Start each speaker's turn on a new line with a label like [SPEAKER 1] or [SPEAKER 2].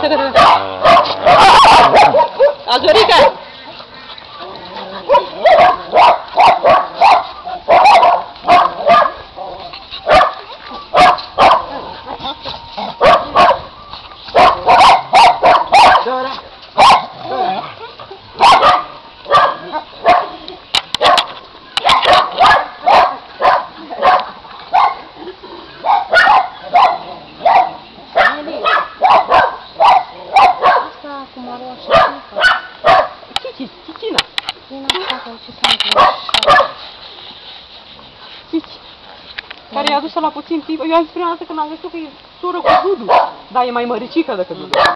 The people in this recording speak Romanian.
[SPEAKER 1] Azorica! Care i-a dus la puțin timp. Eu am zis prima dată când am găsit că e soră cu Dudu. Dar e mai măricică decât Dudu.